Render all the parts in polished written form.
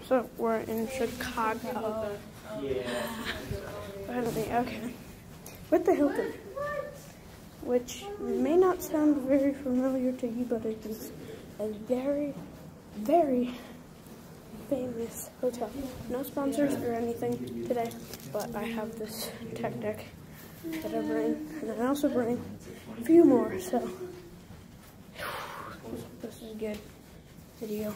So we're in Chicago. Okay. With the Hilton, which may not sound very familiar to you, but it is a very, very famous hotel. No sponsors or anything today, but I have this tech deck that I bring, and I also bring a few more, so this is a good video.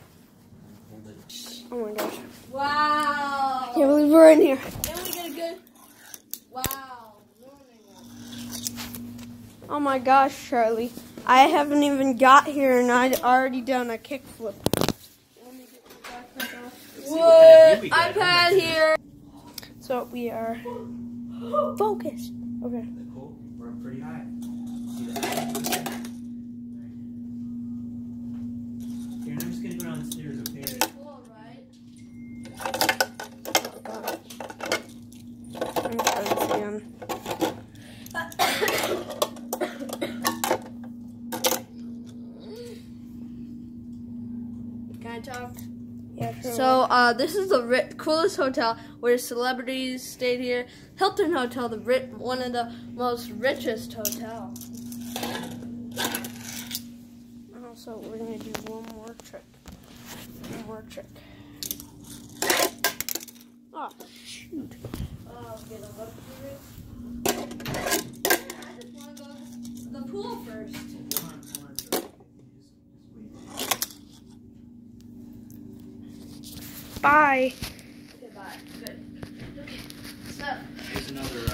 Oh my gosh. Wow. I can't believe we're in here. And we get a good, wow. Oh my gosh, Charlie. I haven't even got here and I'd already done a kickflip. What? iPad here. So we are focused. Okay. Cool. We're up pretty high. Here, I'm just gonna go down the stairs, okay? Cool, right? Can I talk? Yeah, sure. So, this is the coolest hotel where celebrities stayed here. Hilton Hotel, one of the most richest hotels. Also, we're gonna do one more trick. Oh, shoot. Oh, okay, I just want to go to the pool first. Bye. Okay, bye. Good. Okay, so. Here's another